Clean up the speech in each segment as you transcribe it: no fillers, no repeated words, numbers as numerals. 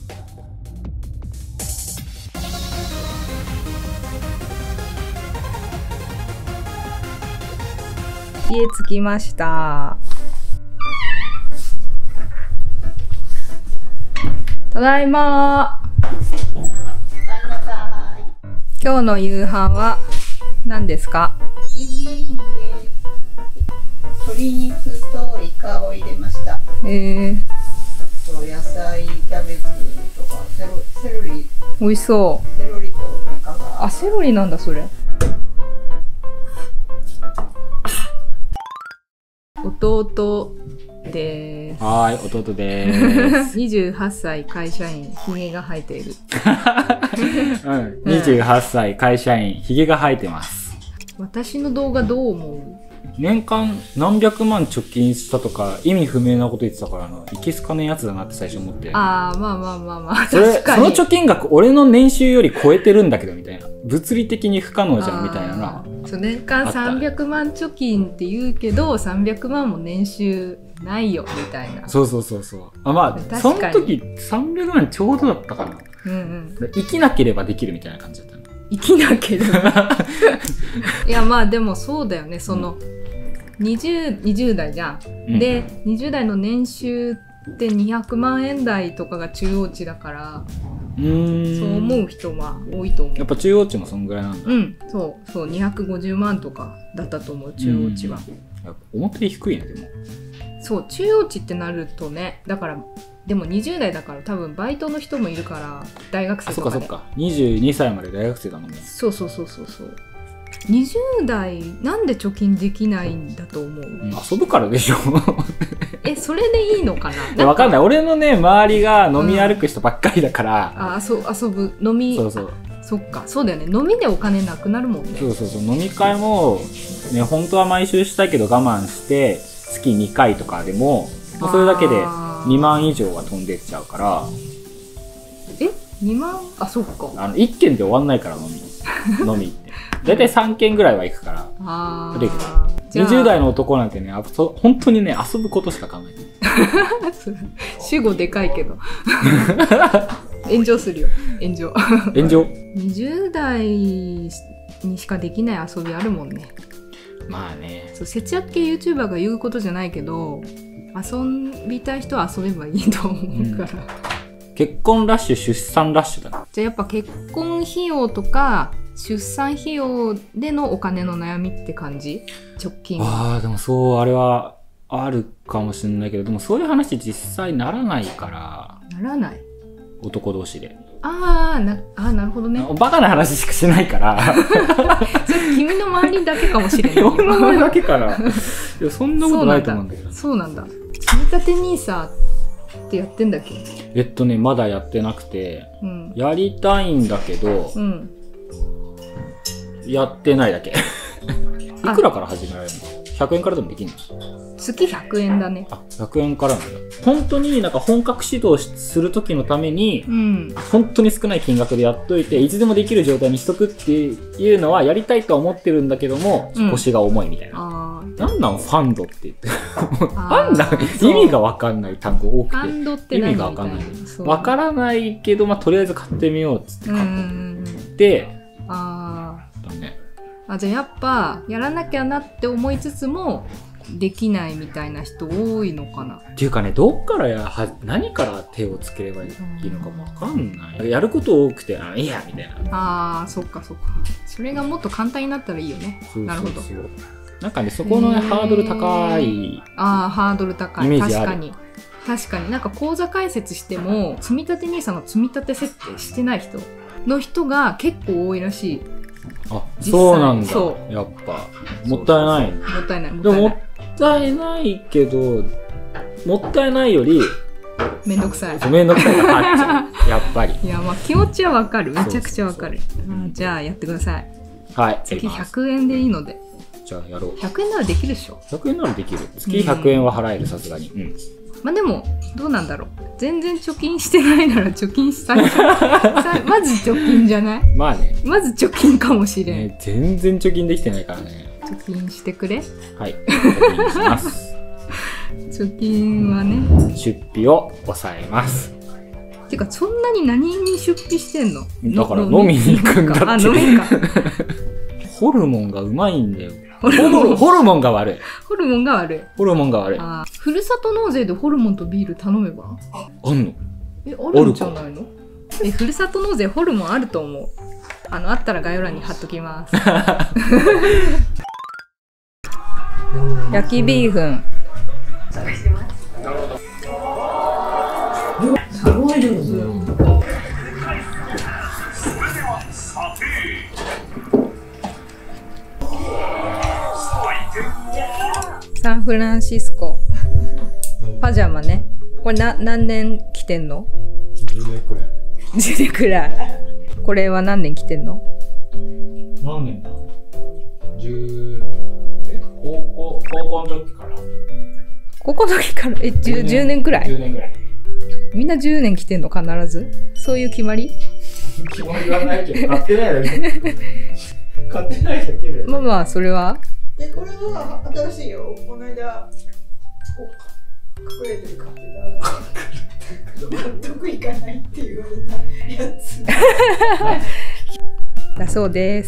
家着きました。ただいま。今日の夕飯は何ですか？ 鶏肉とイカを入れました。野菜、キャベツとかセロリ。 美味しそう。 セロリとイカが。 あ、セロリなんだそれ。弟です。 はい、弟です。 28歳会社員、ひげが生えている。 うん、28歳会社員、ひげが生えてます。 私の動画どう思う？ 年間何百万貯金したとか意味不明なこと言ってたからな、いけすかねえやつだなって最初思って。 ああ、まあまあまあまあ、 確かに。その貯金額俺の年収より超えてるんだけどみたいな。物理的に不可能じゃんみたいなな。 年間300万貯金って言うけど300万も年収ないよみたいな。 そう。あ、まあその時300万ちょうどだったかな。生きなければできるみたいな感じだったね。 生きなければいやまあでもそうだよね。その、20代じゃん。で20代の年収って200万円台とかが中央値だから、そう思う人は多いと思う。 やっぱ中央値もそんぐらいなんだ。 そう250万とかだったと思う、中央値は。 思ったより低いね。でもそう中央値ってなるとね、だからでも20代だから多分バイトの人もいるから、大学生とかで。 そっか22歳まで大学生だもんね。 そう20代なんで貯金できないんだと思う？ 遊ぶからでしょそれでいいのかな。 わかんない。俺のね周りが飲み歩く人ばっかりだから、 遊ぶ飲み。そっか、そうだよね。飲みでお金なくなるもんね。 そう飲み会もね、本当は毎週したいけど我慢して月2回とかでもそれだけで2万以上が飛んでっちゃうから。 2万？そっか。 1軒で終わんないから飲みってだいたい3軒ぐらいは行くから。20代の男なんてね、本当にね遊ぶことしか考えてない主語でかいけど炎上するよ。炎上20代にしかできない遊びあるもんね。 まあね。 節約系 YouTuber が言うことじゃないけど、遊びたい人は遊べばいいと思うから、 結婚ラッシュ出産ラッシュだな。 じゃあやっぱ結婚費用とか出産費用でのお金の悩みって感じ？直近。 でもそう、あれはあるかもしれないけど、でもそういう話実際ならないから。ならない？男同士で。なるほどね。バカな話しかしないからそれ君の周りだけかもしれない俺の周りだけかな。いやそんなことないと思うんだけど。 そうなんだ。積み立て NISA ってやってんだっけ？ まだやってなくて、やりたいんだけど、やってないだけいくらから始められるの？100円からでもできるの？ 月100円だね。 100円からなんだ。本当になんか本格指導する時のために、本当に少ない金額でやっといていつでもできる状態にしとくっていうのはやりたいとは思ってるんだけども、腰が重いみたいな。なんなんファンドって言って意味が分かんない単語多くて、 ファンドって何？意味が分かんない。 分からないけど、とりあえず買ってみようっつって買ってだね。 じゃあやっぱやらなきゃなって思いつつもできないみたいな人多いのかな。 っていうかね、どっから何から手をつければいいのかも分かんない。やること多くていいやみたいな。 そっか。それがもっと簡単になったらいいよね。なるほど。 なんかね、そこのね、ハードル高い。 ハードル高い。 イメージある。 確かになんか口座開設しても積み立て NISA の積み立て設定してない人が結構多いらしい。 そうなんだ。やっぱもったいない。 もったいない。 でももったいないけど、もったいないよりめんどくさい。 めんどくさいが勝っちゃう。やっぱり。 いや気持ちはわかる。めちゃくちゃわかる。じゃあやってください。 はい。 月100円でいいので。 じゃあやろう。 100円ならできるでしょ。 100円ならできる。月100円は払える、さすがに。 でもどうなんだろう。全然貯金してないなら貯金したいまず貯金じゃない？まず貯金かもしれん。 全然貯金できてないからね。 貯金してくれ。 はい。貯金します。 貯金はね。 出費を抑えます。 てかそんなに何に出費してんの？ だから飲みに行くんだって。 あ、飲みか。 ホルモンがうまいんだよ。ホルモンが悪い。 ホルモンが悪い。 ホルモンが悪い。 ふるさと納税でホルモンとビール頼めば？ あんの？ あるんじゃないの？ふるさと納税ホルモンあると思う。あったら概要欄に貼っときます。焼きビーフン。すごい上手。サンフランシスコ。パジャマね。これ何年着てんの？10年くらい。10年くらい。これは何年着てんの？ 何年だ？高校の時から。 高校の時から10年くらい？ 10年くらい。 みんな10年着てんの必ず？そういう決まり？ 決まりはないけど、買ってないだけ。買ってないだけで。 まあそれは？ これは新しいよ。この間隠れてる買ってた。納得いかないって言われたやつ。 だそうです。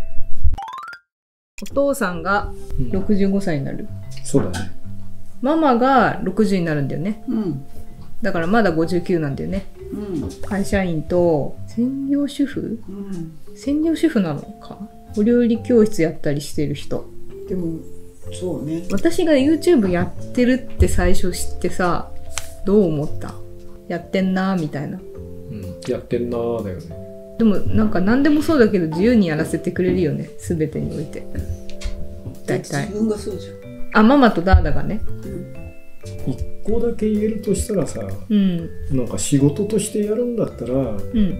お父さんが65歳になる。 そうだね。 ママが60になるんだよね。 うん。 だからまだ59なんだよね。 うん。 会社員と専業主婦？ うん。 専業主婦なのか。お料理教室やったりしてる人。 でもそうね。 私が YouTube やってるって最初知ってさ、どう思った？やってんなーみたいな。 うん、やってんなーだよね。 でもなんか何でもそうだけど自由にやらせてくれるよね、全てにおいて。大体。 自分がそうじゃん。 あ、ママとダーダがね。 一個だけ言えるとしたらさ、 うん、 なんか仕事としてやるんだったら、 うん、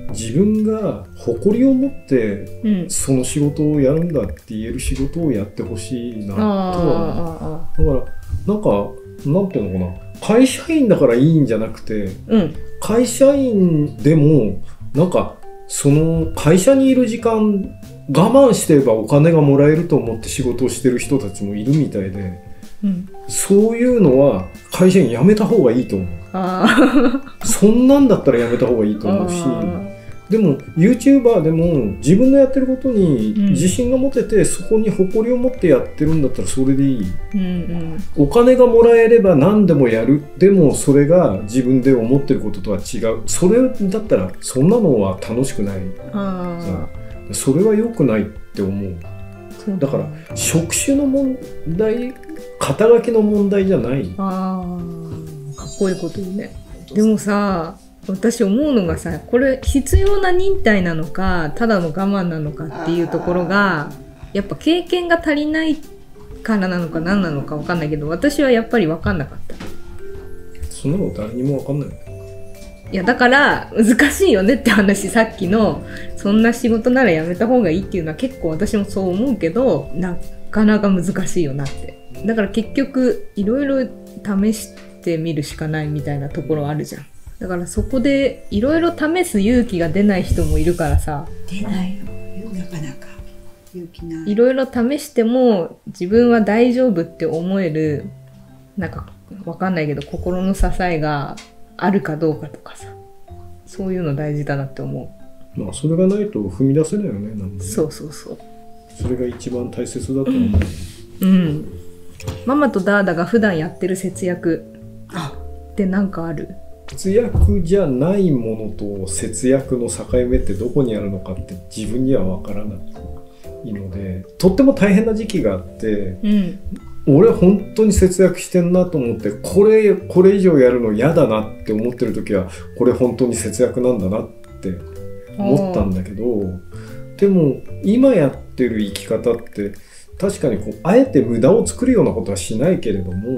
自分が誇りを持ってその仕事をやるんだって言える仕事をやってほしいなとは、だからなんかなんていうのかな、会社員だからいいんじゃなくて、 うん、 会社員でもなんかその会社にいる時間我慢してればお金がもらえると思って仕事をしてる人たちもいるみたいで、うん、そういうのは会社員辞めた方がいいと思う。そんなんだったら辞めた方がいいと思うし、でも YouTuber でも自分のやってることに自信が持てて、そこに誇りを持ってやってるんだったらそれでいい、うんうん、お金がもらえれば何でもやる。でもそれが自分で思ってることとは違う。それだったらそんなのは楽しくない。それは良くないって思う。だから職種の問題、肩書きの問題じゃない。 かっこいいこと言うね。でもさ、私思うのがさ、これ必要な忍耐なのかただの我慢なのかっていうところがやっぱ経験が足りないからなのか何なのか分かんないけど、私はやっぱり分かんなかった。 そんなの誰にも分かんない。 いやだから難しいよねって話。さっきのそんな仕事ならやめた方がいいっていうのは結構私もそう思うけど、なかなか難しいよなって。だから結局いろいろ試してみるしかないみたいなところあるじゃん。だからそこでいろいろ試す勇気が出ない人もいるからさ。 出ないよ、なかなか勇気ない。 いろいろ試しても自分は大丈夫って思える、なんかわかんないけど心の支えがあるかどうかとかさ、そういうの大事だなって思う。まあそれがないと踏み出せないよね。なんでね。 そうそうそう。 それが一番大切だと思う。 うん。ママとダーダが普段やってる節約って何かある？ 節約じゃないものと節約の境目ってどこにあるのかって自分には分からないので、とっても大変な時期があって、うん、俺は本当に節約してんなと思って、これ以上やるの嫌だなって思ってる時はこれ本当に節約なんだなって思ったんだけど、でも今やってる生き方って確かにあえて無駄を作るようなことはしないけれども、うん、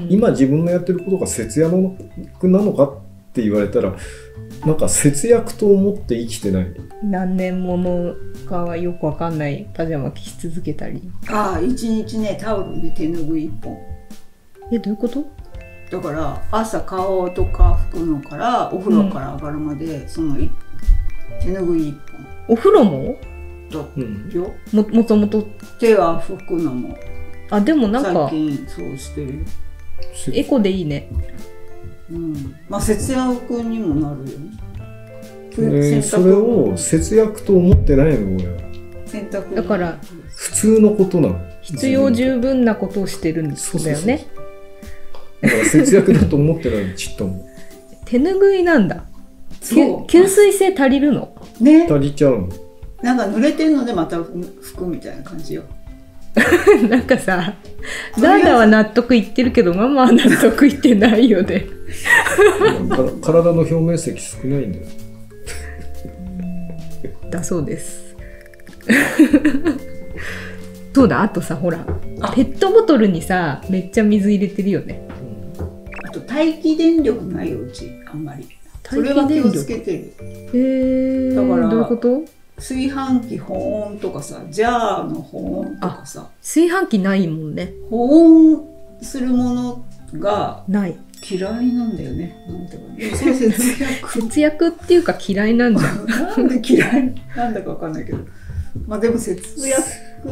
今自分のやってることが節約なのかって言われたら、なんか節約と思って生きてない。 何年ものかはよくわかんないパジャマ着続けたり。 一日ね、タオルで手拭い1本。 どういうこと？ だから朝顔とか拭くのからお風呂から上がるまで、その手拭い1本。 お風呂も？もともと手は拭くのも。 でもなんか最近そうしてるよ。 エコでいいね。 まあ節約にもなるよね。それを節約と思ってないの俺は。 洗濯だから普通のことなの。 必要十分なことをしてるんだよね。 だから節約だと思ってないのちっとも。 手ぬぐいなんだ。吸水性足りるのね。 足りちゃうの。 なんか濡れてるのでまた拭くみたいな感じよ。 なんかさ、ダーダは納得いってるけどママは納得いってないよね。 体の表面積少ないんだよ。 だそうです。そうだ、あとさ、ほらペットボトルにさめっちゃ水入れてるよね。 あと待機電力ないようちあんまり。それは気をつけてる。だからどういうこと？ 炊飯器保温とかさ、ジャーの保温とかさ。 炊飯器ないもんね。 保温するものがない。 嫌いなんだよね。なんていうか、それ節約。 節約っていうか嫌いなんじゃん。 なんで嫌いなんだかわかんないけど。まあでも節約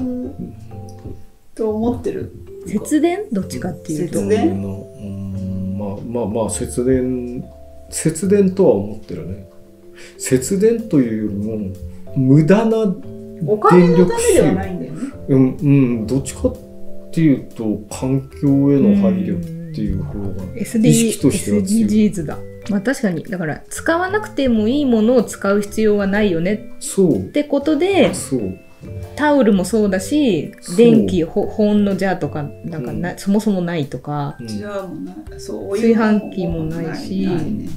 と思ってる。 節電？どっちかっていうと。 節電？ まあ節電とは思ってるね。節電というよりも無駄なお金のためではないんだよね。 どっちかっていうと環境への配慮っていう方が意識としては強い。 SDGs だ。まあ確かにだから使わなくてもいいものを使う必要はないよねってことで、タオルもそうだし、電気保温のジャーとかなんかそもそもないとか、 ジャーもない、 炊飯器もないし。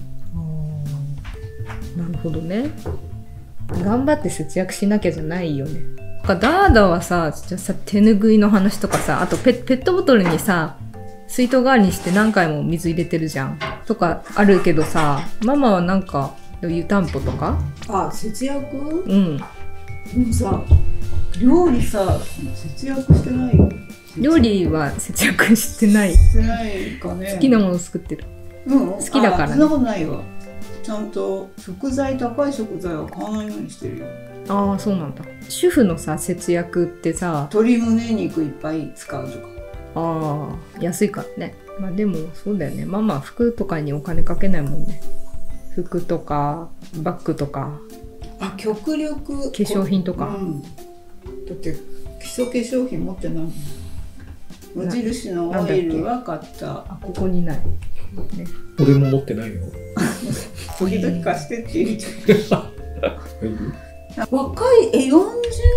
なるほどね。頑張って節約しなきゃじゃないよね。ダーダはさ、じゃあさ手ぬぐいの話とかさ、あとペットボトルにさ水筒代わりにして何回も水入れてるじゃんとかあるけどさ、ママはなんか湯たんぽとか？ あ、節約？ うん。 でもさ、料理さ節約してないよ。 料理は節約してない。 してないかね。 好きなもの作ってる。好きだからね。 そんなことないわ。ちゃんと高い食材は買わないようにしてるよ。 ああ、そうなんだ。主婦のさ節約ってさ、 鶏胸肉いっぱい使うとか。 ああ、安いからね。まあでもそうだよね。ママ服とかにお金かけないもんね。服とかバッグとか。 あ、極力化粧品とか。 だって基礎化粧品持ってないもん。無印のオイルは買った。 あ、ここにない。 ね、俺も持ってないよ。 時々貸してって言うじゃん。若い40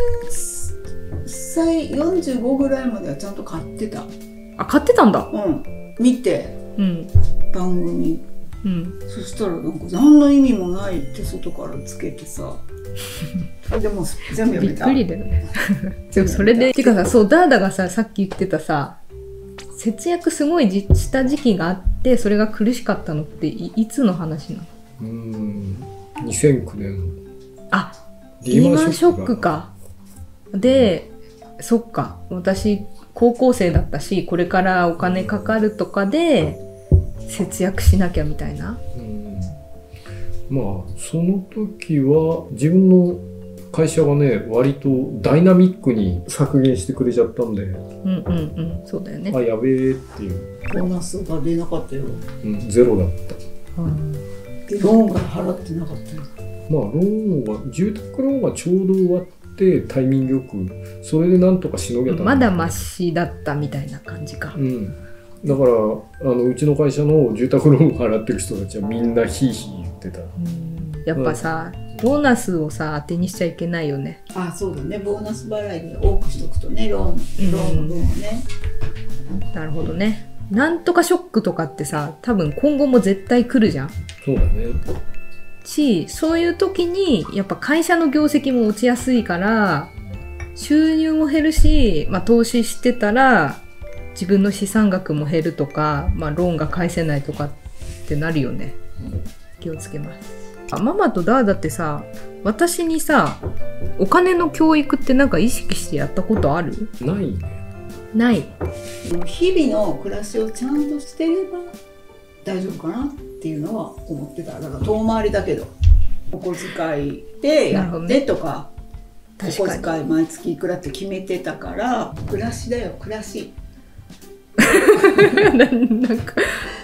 歳45ぐらいまではちゃんと買ってた。 あ、買ってたんだ。 見て、番組、そしたらなんか何の意味もないって外からつけてさ。でも全部やめた。 びっくりだよね。でもそれでてかさ、そうダーダがさっき言ってたさ、節約すごいした時期があってそれが苦しかったのって いつの話なの ？2009年。 あ、リーマンショックか。で、そっか、私高校生だったしこれからお金かかるとかで節約しなきゃみたいな。 まあその時は自分の会社がね割とダイナミックに削減してくれちゃったんで、 そうだよね。 あ、やべえっていう。 ボーナスが出なかったよ。 ゼロだった。 ローンが払ってなかったよ。 まあローンは住宅ローンがちょうど終わってタイミングよくそれでなんとかしのげた。 まだマシだったみたいな感じか。 だからうちの会社の住宅ローン払ってる人たちはみんなヒーヒー言ってた。 やっぱさ、ボーナスをさ当てにしちゃいけないよね。 あ、そうだね。ボーナス払いで多くしとくとね、ローンの分をね。 なるほどね。なんとかショックとかってさ、多分今後も絶対来るじゃん。 そうだね。 そういう時にやっぱ会社の業績も落ちやすいから収入も減るし、投資してたら自分の資産額も減るとか、ローンが返せないとかってなるよね。気をつけます。ママとダーダってさ、私にさお金の教育ってなんか意識してやったことある？ ないね。 ない。 日々の暮らしをちゃんとしてれば大丈夫かなっていうのは思ってた。だから遠回りだけどお小遣いでやってとか、お小遣い毎月いくらって決めてたから、暮らしだよ、暮らし。 なんか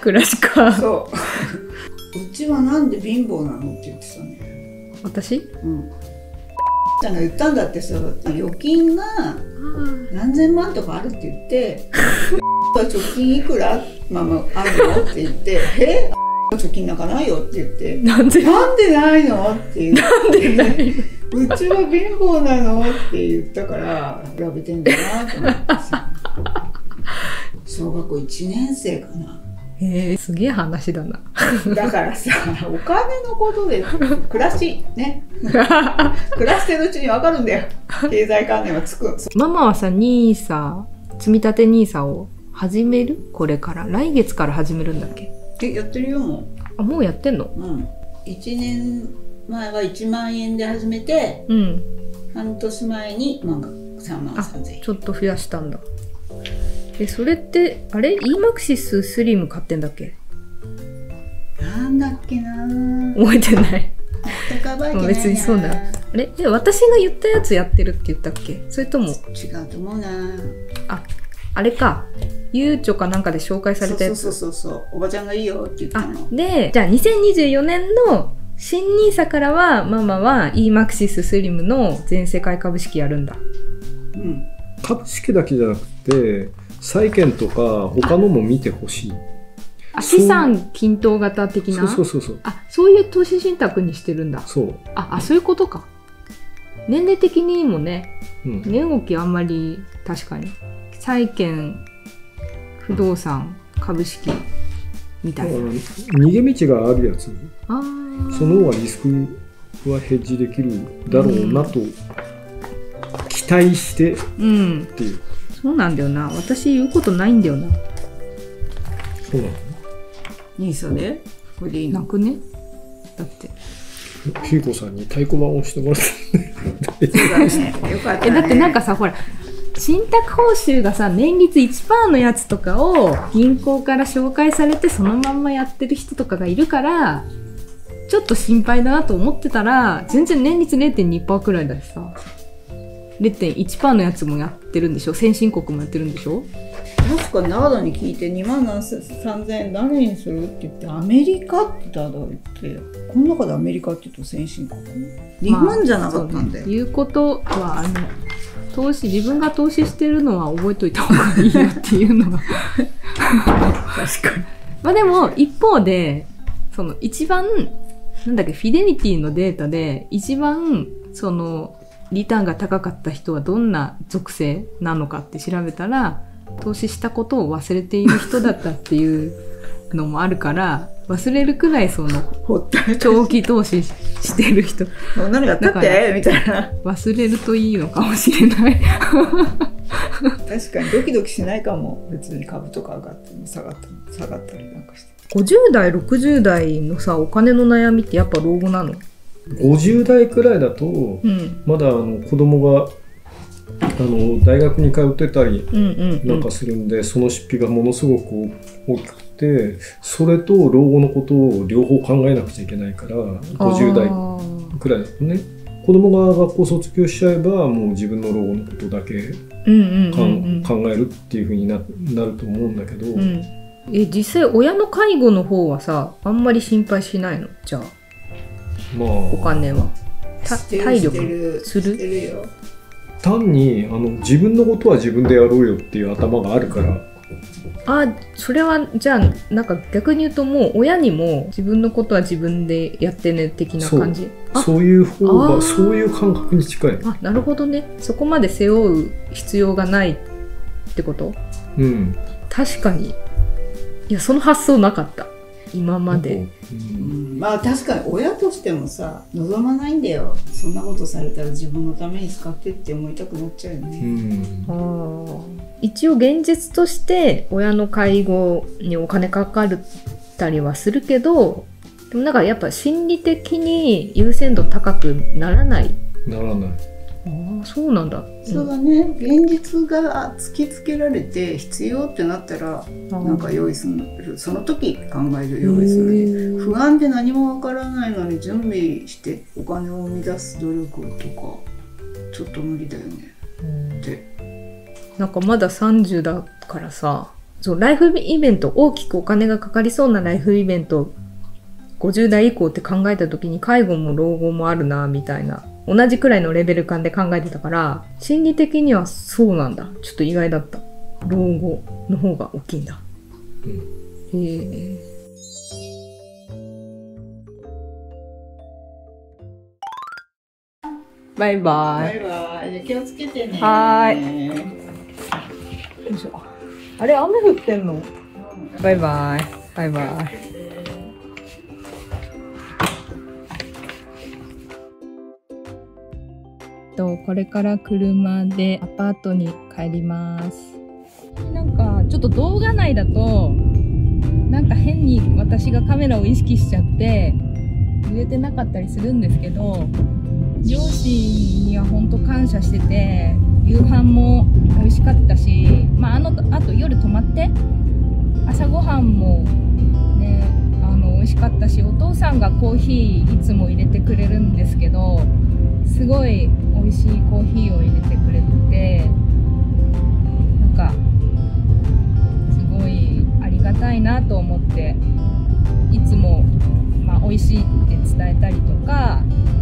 暮らしか。 そううちはなんで貧乏なのって言ってたね。 私？ ちゃんが言ったんだってさ、預金が何千万とかあるって言って貯金いくらママあるのって言って貯金なんかないよって言ってなんでないのって言ってうちは貧乏なのって言ったから比べてんだなと思ってさ小学校1年生かな。 すげえ話だな。 だからさ、お金のことで暮らしね暮らしてるうちに分かるんだよ。経済観念はつく。 ママはさ、NISA、積み立て NISA を始める？これから来月から始めるんだっけ？ やってるよもう。 あ、もうやってんの ？1年前は1万円で始めて、半年前に3万3000円。 ちょっと増やしたんだ。それってあれ EMAXIS スリム買ってんだっけ？ なんだっけな、 覚えてない。 全く覚えてないな。 別にそうだ。あれ私が言ったやつやってるって言ったっけ？それとも違うと思うな。 あれか、ゆうちょかなんかで紹介されたやつ。 そうおばちゃんがいいよって言ったの。 で、じゃあ2024年の新NISAからはママは EMAXIS スリムの全世界株式やるんだ。 株式だけじゃなくて債券とか他のも見てほしい。 資産均等型的な。 そうそういう投資信託にしてるんだ。そういうことか。年齢的にもね、値動きあんまり確かに債券、不動産、株式みたいな逃げ道があるやつ、その方がリスクはヘッジできるだろうなと期待してっていう。 そうなんだよな。私言うことないんだよな。 そうなの ？NISAでこれでいいの？ なくね？だってひいこさんに太鼓判をしてもらってそうだね、よかったね。 だってなんかさ、ほら信託報酬がさ、年率 1% のやつとかを銀行から紹介されてそのまんまやってる人とかがいるから、ちょっと心配だなと思ってたら、全然年率 0.2% くらいだしさ、 0.1% のやつもやってるんでしょ。先進国もやってるんでしょ。 確か長野に聞いて2万3000円誰にするって言って、アメリカって言ったらってこの中でアメリカって言うと先進国、日本じゃなかったんだよ。 いうことは自分が投資してるのは覚えといた方がいいよっていうのが確かに。 まあでも一方でその一番フィデリティのデータで一番そのリターンが高かった人はどんな属性なのかって調べたら、投資したことを忘れている人だったっていうのもあるから、忘れるくらいその長期投資してる人何があったってみたいな、 忘れるといいのかもしれない確かにドキドキしないかも。別に株とか上がっても下がったりなんかして。 50代60代のさ、お金の悩みってやっぱ老後なの ？50代くらいだと、まだ子供が大学に通ってたりなんかするんで、その出費がものすごく大きくて、それと老後のことを両方考えなくちゃいけないから、50代くらいだとね、子供が学校卒業しちゃえばもう自分の老後のことだけ考えるっていう風になると思うんだけど、 実際親の介護の方はさ、あんまり心配しないの？じゃあお金は体力するよ。 単に自分のことは自分でやろうよっていう頭があるから。 それはじゃあなんか逆に言うと、もう親にも自分のことは自分でやってね的な感じ。 そういう方がそういう感覚に近い。 なるほどね。そこまで背負う必要がないってこと？確かに。いや、その発想なかった今まで。 まあ確かに親としてもさ、望まないんだよ。そんなことされたら自分のために使ってって思いたくなっちゃうよね。 一応現実として親の介護にお金かかったりはするけど、でもなんかやっぱ心理的に優先度高くならない。そうなんだ。 そうだね。現実が突きつけられて必要ってなったらなんか用意する。その時考える、用意する。不安で何もわからないのに準備してお金を生み出す努力とかちょっと無理だよねって。 なんかまだ30だからさ、 そうライフイベント、大きくお金がかかりそうなライフイベント、50代以降って考えた時に介護も老後もあるなみたいな、同じくらいのレベル感で考えてたから、心理的にはそうなんだ。ちょっと意外だった。老後の方が大きいんだ。バイバイ。 バイバイ。気をつけてね。 はーい。よいしょ。あれ、雨降ってんの？バイバイ。バイバイ。これから車でアパートに帰ります。なんかちょっと動画内だとなんか変に私がカメラを意識しちゃって言えてなかったりするんですけど、両親には本当感謝してて、夕飯も美味しかったし、あと夜泊まって朝ごはんもね美味しかったし、お父さんがコーヒーいつも入れてくれるんですけど、すごい美味しいコーヒーを入れてくれて、なんかすごいありがたいなと思って、いつも、美味しいって伝えたりとか、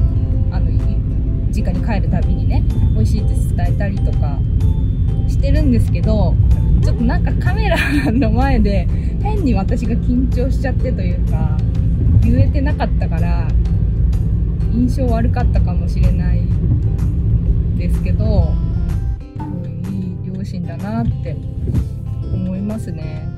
実家に帰るたびにね美味しいって伝えたりとかしてるんですけど、ちょっとなんかカメラの前で変に私が緊張しちゃってというか、言えてなかったから印象悪かったかもしれないですけど、すごいいい両親だなって思いますね。